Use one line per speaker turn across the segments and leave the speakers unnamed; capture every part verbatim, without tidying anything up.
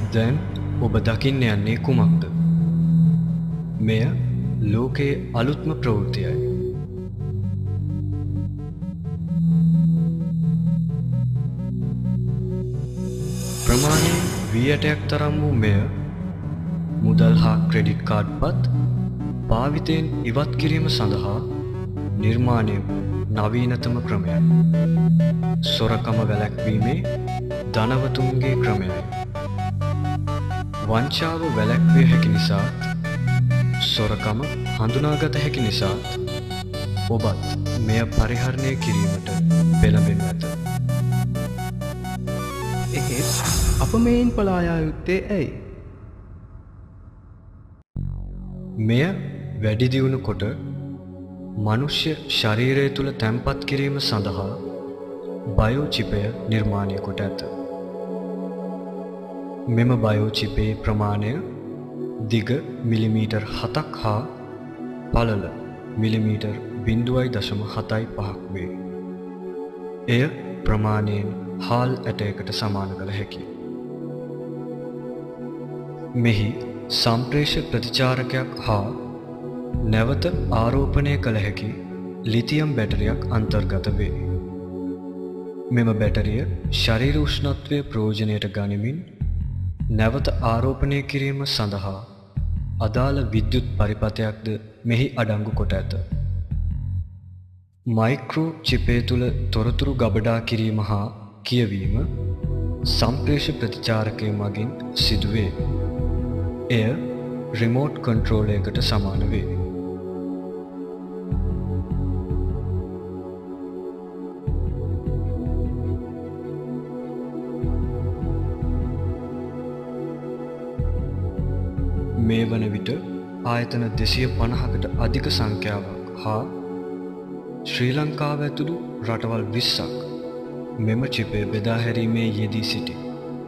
දැන් ඔබ දකින්න යන්නේ කුමක්ද? මෙය ලෝකයේ අලුත්ම ප්‍රවෘත්තියයි. ප්‍රමාණයෙන් වී අටයක් තරම් වූ මෙය මුදල් හා ක්‍රෙඩිට් කාඩ් පත් භාවිතයෙන් ඉවත් කිරීම සඳහා නිර්මාණය වූ නවීනතම ක්‍රමයයි. සොරකම වැළැක්වීමේ ධනවතුන්ගේ ක්‍රමයයි. වංචාව වැළැක්විය හැකි නිසා, සොරකම හඳුනාගත හැකි නිසා ඔබත් මෙය පරිහරණය කිරීමට පෙළඹෙනු ඇත.
එහෙත් අප මෙයින් පලා යා යුත්තේ ඇයි?
මෙය වැඩි දියුණු කොට මනුෂ්‍ය ශරීරය තුළ තැන්පත් කිරීම සඳහා බයෝචිපය නිර්මාණය කොට ඇත. මෙම බයෝචිපයේ ප්‍රමාණය දිග මිලිමීටර් හතක් හා පළල මිලිමීටර් බිංදුවයි දශම හතයි පහක් වේ. එය ප්‍රමාණයෙන් හාල් ඇටයකට සමාන කළ හැකියි. මෙහි සම්ප්‍රේෂ ප්‍රතිචාරකයක් හා නැවත ආරෝපණය කළ හැකි ලිතියම් බැටරියක් අන්තර්ගත වේ. මෙම බැටරිය ශරීර උෂ්ණත්වය ප්‍රයෝජනයට ගනිමින් නැවත ආරෝපණය කිරීම සඳහා අදාළ විද්‍යුත් පරිපථයක්ද මෙහි අඩංගු කොට ඇත. මයික්‍රෝ චිපය තුළ තොරතුරු ගබඩා කිරීම හා කියවීම සම්ප්‍රේෂ ප්‍රතිචාරකය මගින් සිදුවේ. එය රිමෝට් කන්ට්‍රෝලයකට සමාන වේ. මේ වන විට ආයතන දෙසිය පනහකට අධික සංඛ්‍යාවක් හා ශ්‍රී ලංකාව ඇතුළු රටවල් විස්සක් මෙම චිපය බෙදා හැරීමේ යෙදී සිටි.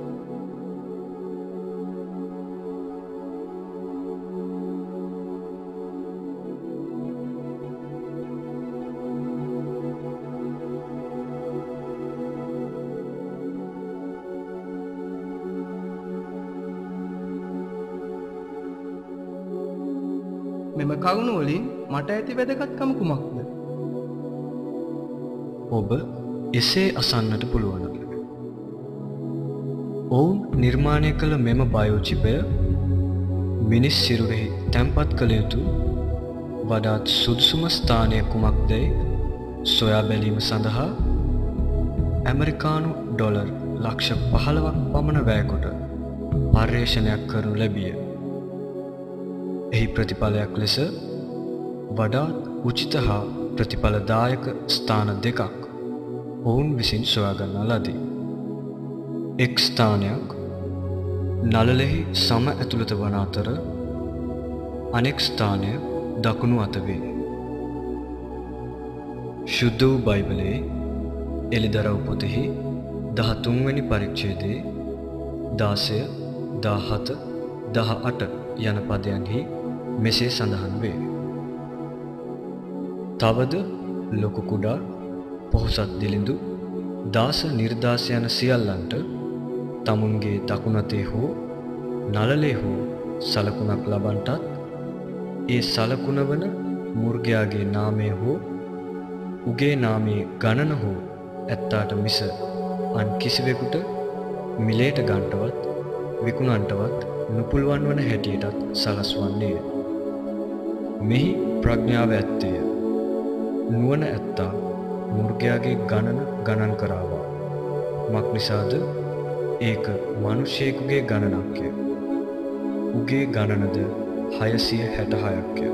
මෙම කරුණු වලින් මට ඇති වැදගත්කම කුමක්ද?
ඔබ එසේ අසන්නට පුළුවන්. ඔවුන් නිර්මාණය කළ මෙම බයෝචිපය මිනිස් සිරුරෙහි තැන්පත් කළ යුතු වඩාත් සුදුසුම ස්ථානය කුමක්දැයි සොයා බැලීම සඳහා ඇමරිකානු ඩොලර් ලක්ෂ පහළොවක් පමණ වැයකොට පර්යේෂණයක් කරනු ලැබිය. එහි ප්‍රතිඵලයක් ලෙස වඩාත් උචිත හා ප්‍රතිඵලදායක ස්ථාන දෙකක් ඔවුන් විසින් සොයාගන්නා ලදී. එක් ස්ථානයක් නළලෙහි සම ඇතුළත වන අතර අනෙක් ස්ථානය දකුණු අත වේ. ශුද්ධ වූ බයිබලයේ එළිදරව් පොතෙහි දහතුන් වෙනි පරිච්ඡේදයේ දාසය, දාහත, දහඅට යන පදයන්හි මෙසේ සඳහන් වේ. තවද ලොකු කුඩා පොහොසත් දිලිඳු දාස නිර්දාස යන සියල්ලන්ට තමුන්ගේ දකුණතේ හෝ නළලේ හෝ සලකුණක් ලබන්ටත් ඒ සලකුණ වන මුර්ගයාගේ නාමය හෝ උගේ නාමයේ ගණන හෝ ඇත්තාට මිස අන් කිසිවෙකුට මිලේට ගන්ටවත් විකුණන්ටවත් නුපුළුවන් වන හැටියටත් සලස්වන්නේය. මෙහි ප්‍රඥාව ඇත්තේය. නුවණ ඇත්තා මුර්ගයාගේ ගණන ගණන් කරාවා. මක් නිසාද ඒක මිනිසෙකුගේ ගණනක්ය. උගේ ගණනද හයසිය හැට හයක්ය.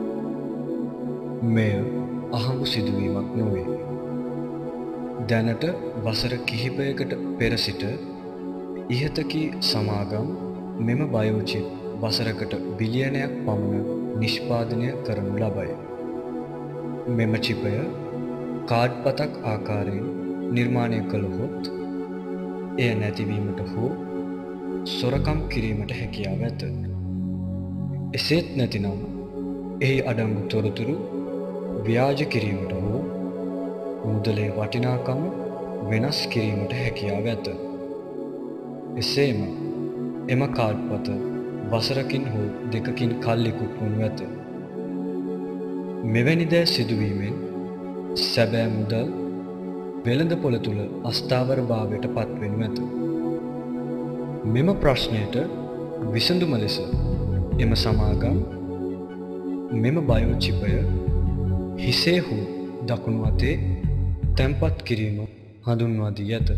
මෙය අහඹු සිදුවීමක් නොවේ. දැනට වසර කිහිපයකට පෙර සිට ඉහතකී සමාගම් මෙම බයෝචිප් වසරකට බිලියනයක් පමණ නිෂ්පාදනය කරනු ලබයි. මෙම චිපය කාඩ් පතක් ආකාරයෙන් නිර්මාණය කළහොත් එය නැතිවීමට හෝ සොරකම් කිරීමට හැකියාව ඇත. එසේත් නැතිනම් එහි අඩංගු තොරතුරු ව්‍යාජ කිරීමට හෝ මුදලේ වටිනාකම වෙනස් කිරීමට හැකියාව ඇත. එසේම එම කාඩ්පත වසරකින් හෝ දෙකකින් කල්ලිකුත් වනු ඇත. මෙවැනි දෑ සිදුවීමෙන් සැබෑ මුදල් වෙළඳ පොළ තුළ අස්ථාවර භාවයට පත්වෙනු ඇත. මෙම ප්‍රශ්නයට විසඳුම ලෙස එම සමාගම් මෙම බයෝචිපය හිසේ හෝ දකුණු අතේ තැන්පත් කිරීම හඳුන්වා දී ඇත.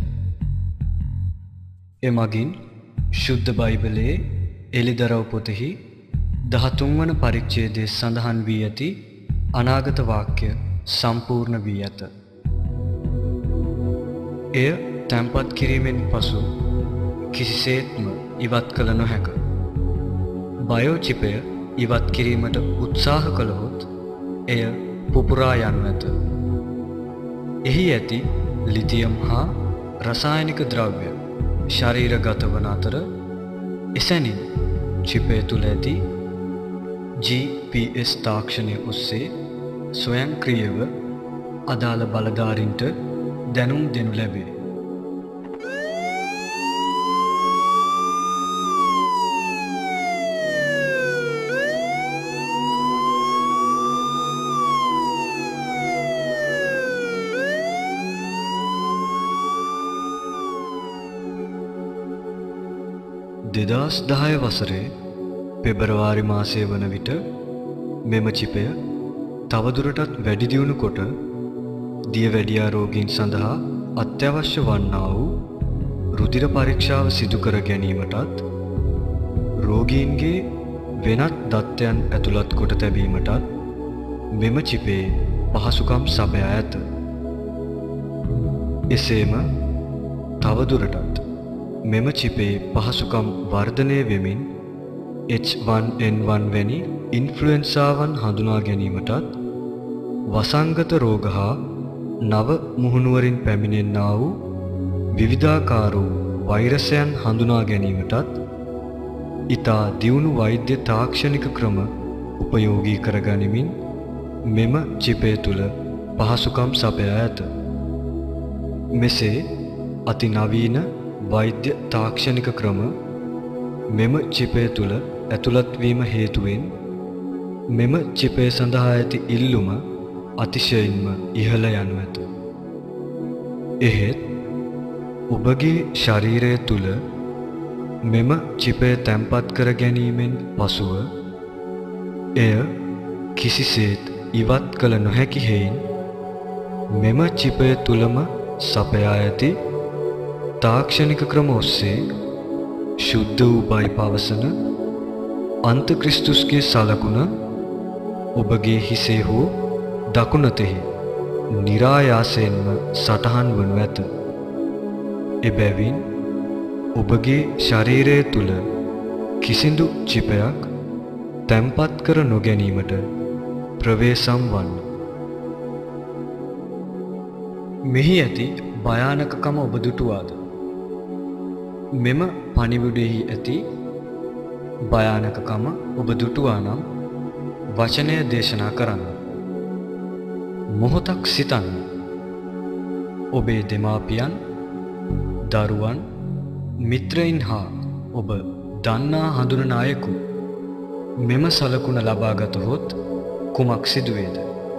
එමගින් ශුද්ධ බයිබලයේ එළිදරව් පොතෙහි දහතුන් වන පරිච්ඡේදයේ සඳහන් වී ඇති අනාගත වාක්‍ය සම්පූර්ණ වී ඇත. එය තැන්පත් කිරීමෙන් පසු කිසිසේත්ම ඉවත් කළ නොහැක. බයෝචිපය ඉවත් කිරීමට උත්සාහ කළහොත් එය පුපුරා යනු ඇත. එහි ඇති ලිතියම් හා රසායනික ද්‍රව්‍ය ශරීරගත වන අතර එසැනින් චිපය තුළ ඇති ජී පී එස් තාක්ෂණය ඔස්සේ ස්වයංක්‍රීයව අදාළ බලධාරීන්ට දැනුම් දෙනු ලැබේ. දෙදහස් දහය වසරේ පෙබරවාරි මාසය වන විට මෙම චිපය තවදුරටත් වැඩි දියුණු කොට දියවැඩියා රෝගීන් සඳහා අත්‍යවශ්‍ය වන්නා වූ රුධිර පරීක්ෂාව සිදු කර ගැනීමටත් රෝගීන්ගේ වෙනත් දත්තයන් ඇතුළත් කොට තැබීමටත් මෙම චිපේ පහසුකම් සපයා ඇත. එසේම තවදුරටත් මෙම චිපේ පහසුකම් වර්ධනය වෙමින් එච් වන් එන් වන් වැනි ඉන්ෆ්ලුවෙන්සාවන් හඳුනා ගැනීමටත් වසංගත රෝග හා නව මුහුණුවරින් පැමිණෙන්නා වූ විවිධාකාර වූ වෛරසයන් හඳුනා ගැනීමටත් ඉතා දියුණු වෛද්‍ය තාක්ෂණික ක්‍රම උපයෝගී කරගනිමින් මෙම චිපය තුළ පහසුකම් සපයා ඇත. මෙසේ අතිනවීන වෛද්‍ය තාක්ෂණික ක්‍රම මෙම චිපය තුළ ඇතුළත් වීම හේතුවෙන් මෙම චිපය සඳහා ඇති ඉල්ලුම අතිශයින්ම ඉහළ යනු ඇත. එහෙත් ඔබගේ ශරීරය තුළ මෙම චිපය තැන්පත් කර ගැනීමෙන් පසුව එය කිසිසේත් ඉවත් කළ නොහැකි හේයින් මෙම චිපය තුළම සපයා ඇති තාක්ෂණික ක්‍රම ඔස්සේ ශුද්ධ වූ බයි පවසන අන්තක්‍රිස්තුස්ගේ සලකුණ ඔබගේ හිසේ හෝ දකුණතෙහි නිරායාසයෙන්ම සටහන් වනු ඇත. එබැවින් ඔබගේ ශරීරය තුළ කිසිදු චිපයක් තැන්පත් කර නොගැනීමට ප්‍රවේශම් වන්න. මෙහි ඇති භයානකකම ඔබ දුටුවාද? මෙම පණිවුඩෙහි ඇති භයානකකම ඔබ දුටුවා නම් වචනය දේශනා කරන්න. මොහොතක් සිතන්න. ඔබේ දෙමාපියන්, දරුවන්, මිත්‍රයින් හා ඔබ දන්නා හඳුනන අයෙකු මෙම සලකුණ ලබාගතහොත් කුමක් සිදුවේද?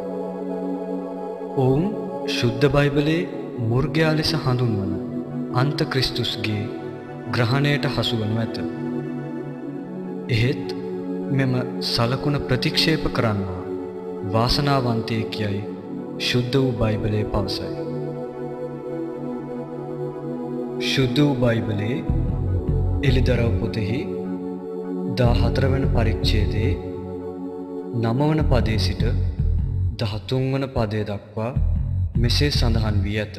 ඔවුන් ශුද්ධ බයිබලයේ මුර්ගයා ලෙස හඳුන්වන අන්තක්‍රිස්තුස්ගේ ග්‍රහණයට හසුවනු ඇත. එහෙත් මෙම සලකුණ ප්‍රතික්ෂේප කරන්නා වාසනාවන්තයෙක් යයි ශුද්ධ වූ බයිබලයේ පවසයි. ශුද්ධ වූ බයිබලයේ එළිදරව් පොතෙහි දාහතර වන පරිච්ඡේදයේ නව වන පදයේ සිට දහතුන් වන පදය දක්වා මෙසේ සඳහන් වී ඇත.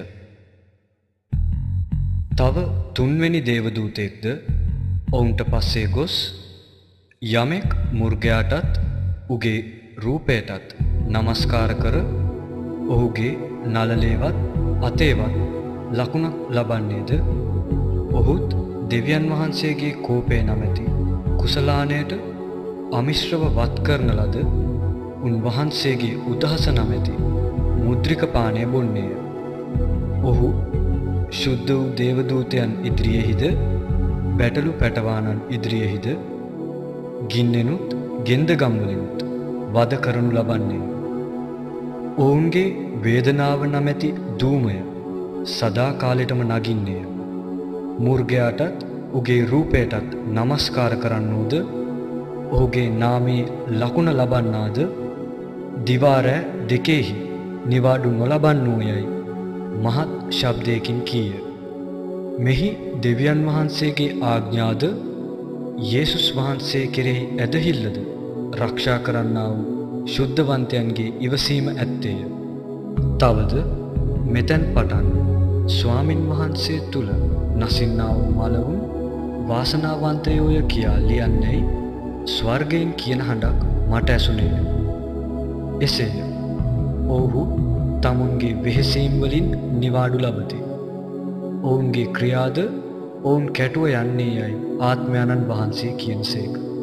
තව තුන්වෙනි දේවදූතයෙක්ද ඔවුන්ට පස්සේ ගොස් යමෙක් මුර්ගයාටත් උගේ රූපයටත් නමස්කාර කර ඔහුගේ නළලේවත් අතේවත් ලකුණක් ලබන්නේද ඔහුත් දෙවියන් වහන්සේගේ කෝපය නමැති කුසලානයට අමිශ්‍රව වත් කරන ලද උන්වහන්සේගේ උදහස නමැති මුද්‍රික පානය බොන්නේය. ඔහු ශුද්ධ වූ දේවදූතයන් ඉදිරියේහිද බැටළු පැටවානන් ඉදිරියෙහිද ගින්නෙනුත් ගෙන්දගම්වලිනුත් වද කරනු ලබන්නේ. ඔවුන්ගේ වේදනාව නැමැති ධූමය සදා කාලෙටම නගින්නේය. මුර්ගයාටත් උගේ රූපයටත් නමස්කාර කරන්නෝද ඔහුගේ නාමයේ ලකුණ ලබන්නාද දිවාරෑ දෙකෙහි නිවාඩු නොලබන්නෝයයි මහත් ශබ්දයකින් කීය. මෙහි දෙවියන් වහන්සේගේ ආඥාද යේසුස් වහන්සේ කෙරෙහි ඇදහිල්ලද රක්ෂා කරන්නා වූ ශුද්ධවන්තයන්ගේ ඉවසීම ඇත්තේය. තවද මෙතැන් පටන් ස්වාමින් වහන්සේ තුල නසින්නා වූ මලවුන් වාසනාවන්තයෝය කියා ලියන්නේ ස්වර්ගයෙන් කියන හඬක් මට ඇසුණේය. එසේය. ඔවුහු තමුන්ගේ වෙහෙසීම් වලින් නිවාඩු ලබති. ඔවුන්ගේ ක්‍රියාද ඔවුන් කැටුව යන්නේ යයි ආත්මයන්න් වහන්සේ කියනසේක.